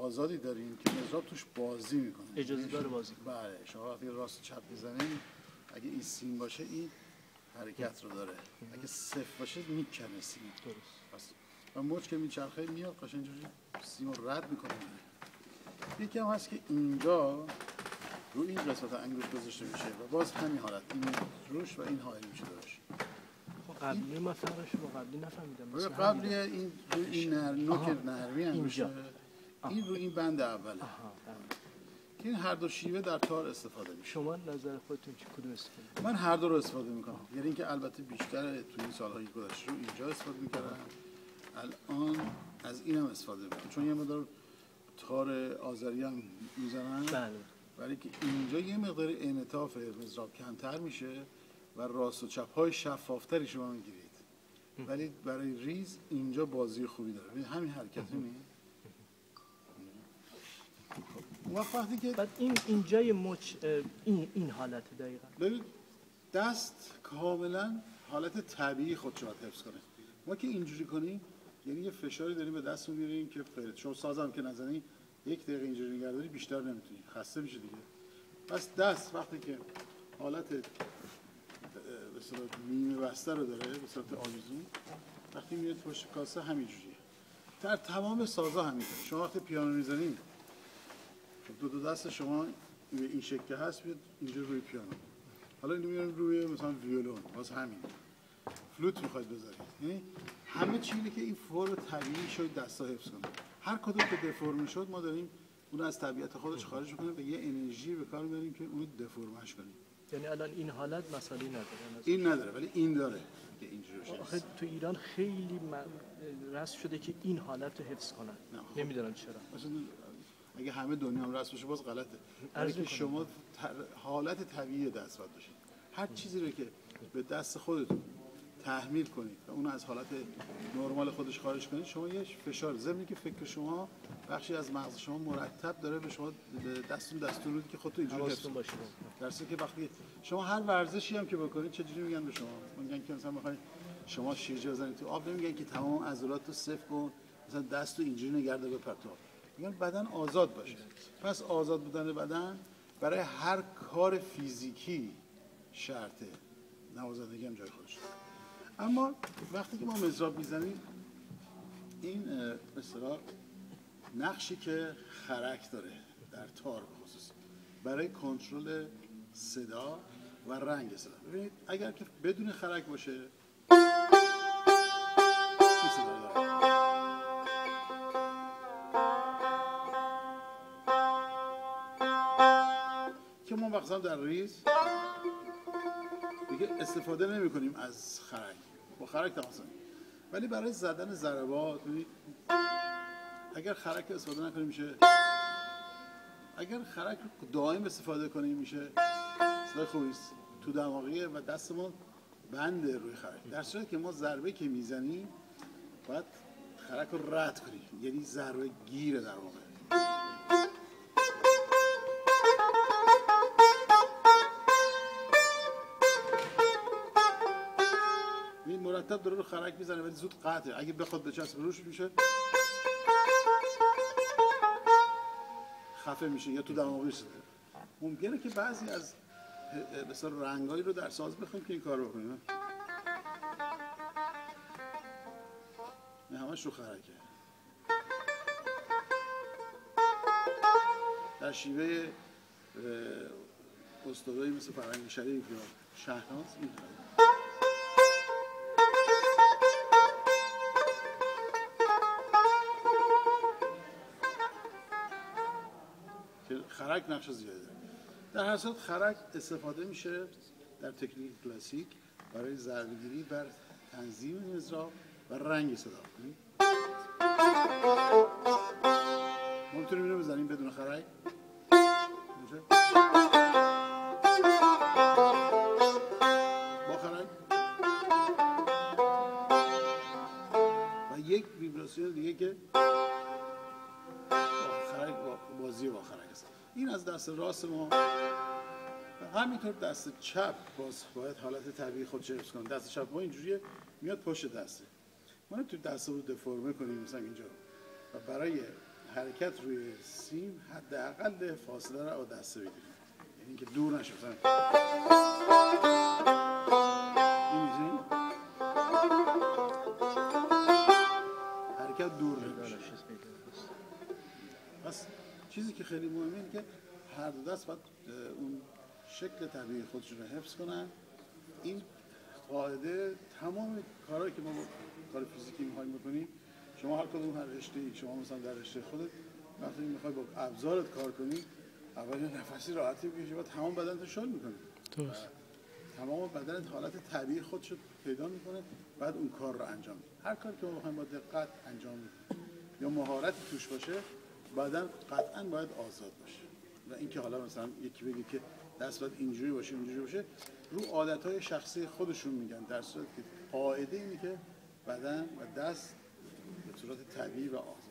آزادی داریم که مضراب توش بازی میکنه، اجازه داره بازی کنه. بله، شما وقتی راست و چپ میزنید اگه این سیم باشه این حرکت رو داره، اگه صفر باشه میکنه سیم. درست. و موج که میچرخه میاد قشنگ اینجوری سیم رو رد میکنه. یکی هم هست که اینجا رو این قسمت انگشت گذاشته میشه و باز همین حالت، این روش و این حائل میشه داشت. قبلی من فرقش با قبلی نفهمیدم. مثلا قبلی این رو این نوک نرمی انگشته، این رو این بند اوله. که این هر دو شیوه در تار استفاده میشه. شما نظر خودتون چه کدوم استفاده؟ من هر دو رو استفاده میکنم. یعنی اینکه البته بیشتر تو این سالهای گذشته رو اینجا استفاده میکردم، الان از اینم استفاده میکنم چون یه مقدار تار آذری هم میزنن. بله. ولی که اینجا یه مقدار انعطاف مضراب کمتر میشه و راست و چپ های شفافتری شما میگیرید. ولی برای ریز اینجا بازی خوبی داره. ببین همین حرکت می‌بینید. وقتی که بعد اینجای مچ این حالت دقیقاً. ببین دست کاملا حالت طبیعی خودش رو حفظ کنه. ما که اینجوری کنیم یعنی یه فشاری داریم به دست می‌گیریم که شما سازم که نزنی یک دقیقه اینجوری نگهداری بیشتر نمیتونی، خسته میشه دیگه. پس دست وقتی که حالت به صورت نیمه بسته رو داره به صورت آویزون، وقتی میاد پشت کاسه همینجوریه. در تمام سازا همینطوره. شما وقتی پیانو میزنید دو دست شما این شکل هست بیاد اینجا روی پیانو. حالا اینو میاریم روی مثلا ویولون، باز همین. فلوت میخواید بذارید. یعنی همه چیزی که این فرم طبیعی شد دستا حفظ کنه. هر کدوم که دفرم شد ما داریم اون از طبیعت خودش خارج میکنه و یه انرژی به کار میبریم که اون دفرمش کنیم. یعنی الان این حالت مسئله نداره. این نداره ولی این داره که اینجوری بشه. آخه تو ایران خیلی رسم شده که این حالت رو حفظ کنن. نمیدونم چرا. مثلا اگه همه دنیا هم رسم بشه باز غلطه. ولی که شما حالت طبیعی دست باید باشید. هر چیزی رو که به دست خودتون تحمیل کنید و اون از حالت نرمال خودش خارج کنید، شما یه فشار ضمن که فکر شما بخشی از مغز شما مرتب داره به شما دستور میده که خودتون اینجوری حفظ کنید. درسته که وقتی شما هر ورزشی هم که بکنید چجوری میگن به شما؟ میگن که مثلا میخواید شما شیرجه بزنید تو آب، نمیگن که تمام عضلات رو صفر کن، مثلا دستو اینجوری نگرده بپر تو آب. میگن بدن آزاد باشه. پس آزاد بودن بدن برای هر کار فیزیکی شرطه. نوازندگی هم جای خودش. اما وقتی که ما مضراب میزنیم این به اصطلاح نقشی که خرک داره در تار به خصوص برای کنترل صدا و رنگ صدا. ببینید اگر که بدون خرک باشه این صدا داره. که ما مثلا در ریز دیگه استفاده نمی کنیم از خرک، با خرک تماس میگیریم. ولی برای زدن ضربات اگر خرک استفاده نکنیم میشه، اگر خرک رو دائم استفاده کنیم میشه صدای خوبی است، تو دماغیه و دستمون بنده روی خرک. در صورتی که ما ضربه که میزنیم باید خرک رو رد کنیم، یعنی ضربه گیره در واقع. مرتب داره رو خرک میزنه ولی زود قطعه. اگه بخواد بچسبه روش میشه خفه میشه یا تو دماغی شده. ممکنه که بعضی از مثلا رنگایی رو در ساز بخویم که این کار بکنیم. نه همش رو خرکه. در شیوه استادایی مثل فرهنگ شریف یا شهناز این خرک نقش زیاده داره. در هر صورت خرک استفاده میشه در تکنیک کلاسیک برای ضربه‌گیری بر تنظیم مضراب و رنگ صدا. ما میتونیم اینو بزنیم بدون خرک. با خرک و یک ویبراسیون دیگه که بازی با خرک است. این از دست راست ما. همینطور دست چپ باز باید حالت طبیعی خودش حفظ کنه. دست چپ ما اینجوریه میاد پشت دسته. ما تو دست رو دفرمه کنیم مثلا اینجا و برای حرکت روی سیم حداقل فاصله رو از دسته بگیریم، یعنی اینکه دور نشه. مثلا این می‌بینید حرکت دور نمیشه. پس چیزی که خیلی مهمه اینه که هر دو دست باید اون شکل طبیعی خودشون رو حفظ کنن. این قاعده تمام کارهایی که ما کار فیزیکی می‌خوایم بکنیم، شما هر کدوم هر رشته‌ای، شما مثلا در رشته خودت وقتی می‌خوای با ابزارت کار کنی، اول نفسی راحتی می‌کشی، بعد تمام بدنت رو شل می‌کنی. درست. تمام بدنت حالت طبیعی خودش رو پیدا می‌کنه، بعد اون کار رو انجام می‌دی. هر کاری که ما بخوایم با دقت انجام بدیم یا مهارتی توش باشه، بدن قطعاً باید آزاد باشه. و اینکه حالا مثلا یکی بگه که دست باید اینجوری باشه اونجوری باشه، رو عادت‌های شخصی خودشون میگن، در صورتی که قاعده اینه که بدن و دست به صورت طبیعی و آزاد